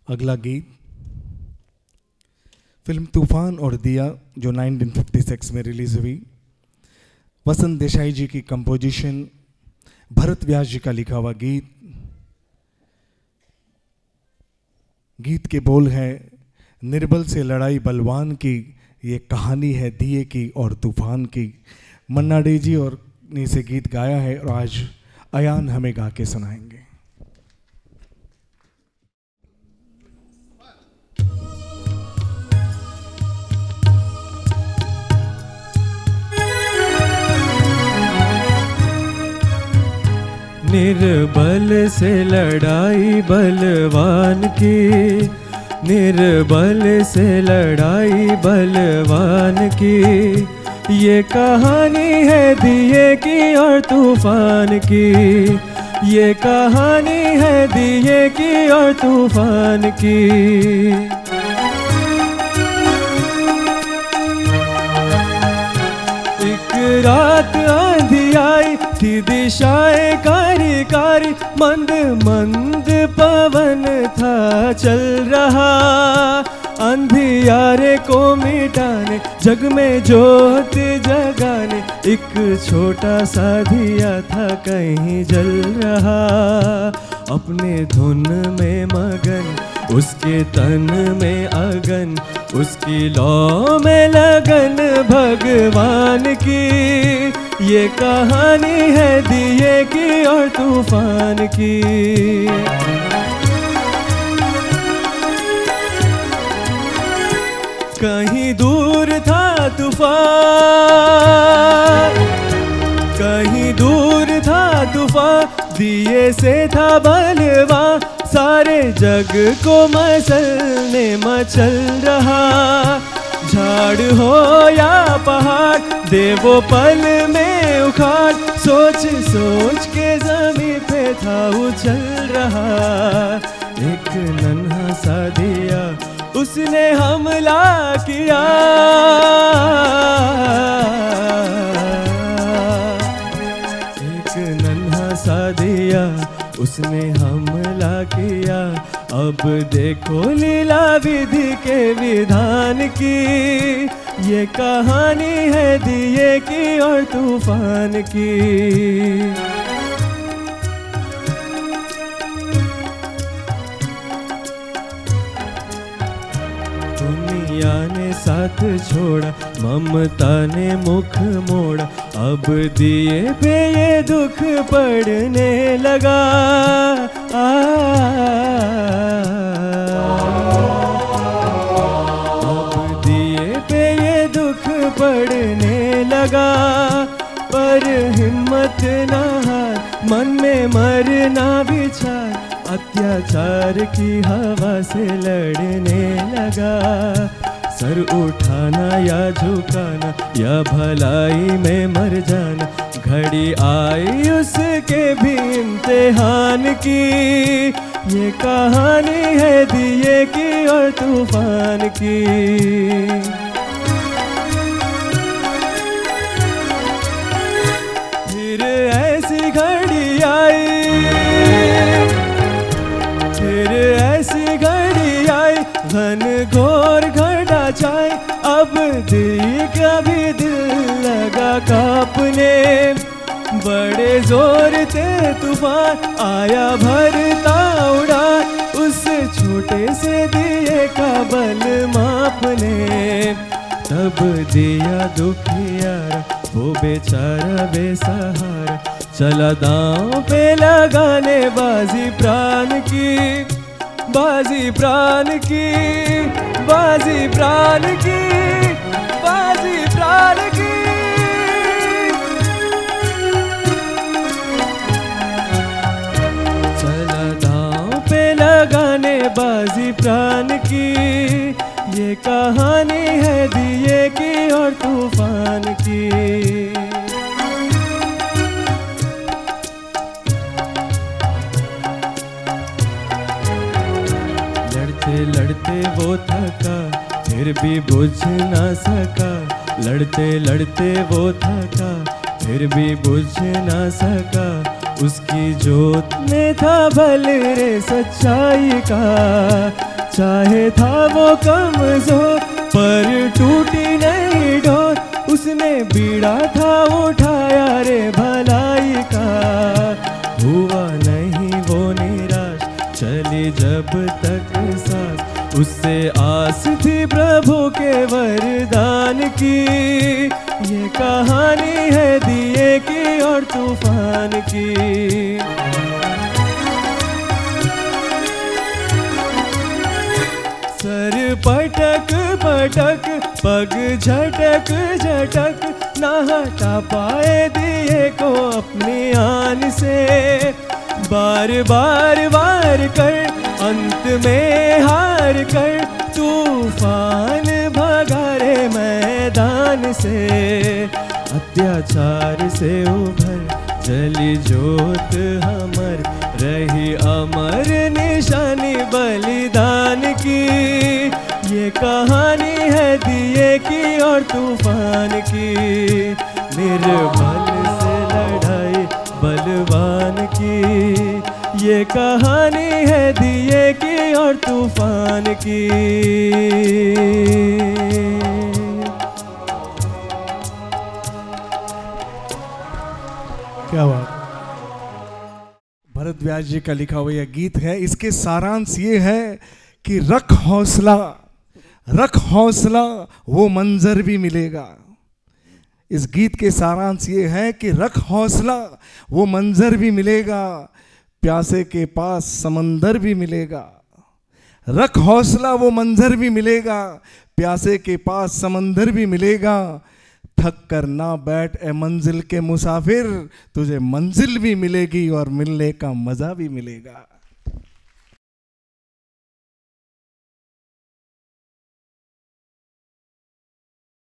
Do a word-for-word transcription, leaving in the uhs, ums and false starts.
अगला गीत फिल्म तूफान और दिया जो नाइनटीन फिफ्टी सिक्स में रिलीज हुई, वसंत देसाई जी की कंपोजिशन, भरत व्यास जी का लिखा हुआ गीत। गीत के बोल है, निर्बल से लड़ाई बलवान की, ये कहानी है दिए की और तूफान की। मन्ना डे जी और ने इसे गीत गाया है और आज अयान हमें गा के सुनाएंगे। निर्बल से लड़ाई बलवान की, निर्बल से लड़ाई बलवान की, ये कहानी है दिए की और तूफान की, ये कहानी है दिए की और तूफान की। एक रात आंधी आई थी दिशाएं कारी कारी, मंद मंद पवन था चल रहा, अंधियारे को मिटाने जग में ज्योत जगाने, एक छोटा सा दिया था कहीं जल रहा, अपने धुन में मगन उसके तन में अगन, उसकी लौ में लगन भगवान की, ये कहानी है दिए की और तूफान की। कहीं दूर था तूफान, कहीं दूर था तूफान, दिए से था बलवा, सारे जग को मचलने मचल रहा, झाड़ हो या पहाड़ दे वो पल में उखाड़, सोच सोच के ज़मीन पे था उछल रहा, एक नन्हा सा दिया उसने हमला किया, एक नन्हा सा दिया उसने हमला किया, अब देखो लीला विधि के विधान की, ये कहानी है दिए की और तूफान की। दुनिया ने साथ छोड़ा, ममता ने मुख मोड़ा, अब दिए पे ये दुख पड़ने लगा, आ, अब दिए पे ये दुख पड़ने लगा, पर हिम्मत ना हार, मन में मरना विचार, अत्याचार की हवा से लड़ने लगा, सर उठाना या झुकाना या भलाई में मर जाना, घड़ी आई उसके भी इम्तिहान की, ये कहानी है दिए की और तूफान की। फिर ऐसी घड़ी आई, फिर ऐसी घड़ी आई, घन घोर घटा छाई, अब दिल का भी दिल लगा कांपने, बड़े जोर से तूफान आया भरता उड़ा, उस छोटे से दिए का बल मापने, तब दिया दुखियारा वो बेचारा बेसहारा, चला दांव पे लगाने बाजी प्राण की, बाजी प्राण की, बाजी प्राण की, बाजी प्राण की। चला दांव पे लगाने बाजी प्राण की, ये कहानी है दिए की और तूफान की। लड़ते लड़ते वो थका फिर भी बुझ ना सका, लड़ते लड़ते वो थका फिर भी बुझ ना सका, उसकी जोत में था भले रे सच्चाई का, चाहे था वो कमजोर पर टूटी नहीं डोर, उसने बीड़ा था उठाया रे भलाई का, हुआ नहीं वो निराश चली जब तक सांस, उससे आस थी प्रभु के वरदान की। ये कहानी है दिए की और तूफान की। सर पटक पटक पग झटक झटक, ना हटा पाए दिए को अपनी आन से, बार बार वार कर अंत में हार कर, तूफान भगा रे मैदान से। अत्याचार से उभर जली जोत हमर, रही अमर निशानी बलिदान की। ये कहानी है दिए की और तूफान की, निर्बल से लड़ाई बलवान की। ये कहानी है दिए की और तूफान की। क्या बात। भरत व्यास जी का लिखा हुआ यह गीत है। इसके सारांश ये है कि रख हौसला, रख हौसला वो मंजर भी मिलेगा। इस गीत के सारांश ये है कि रख हौसला वो मंजर भी मिलेगा, प्यासे के पास समंदर भी मिलेगा। रख हौसला वो मंजर भी मिलेगा, प्यासे के पास समंदर भी मिलेगा। थक कर ना बैठ ए मंजिल के मुसाफिर, तुझे मंजिल भी मिलेगी और मिलने का मजा भी मिलेगा।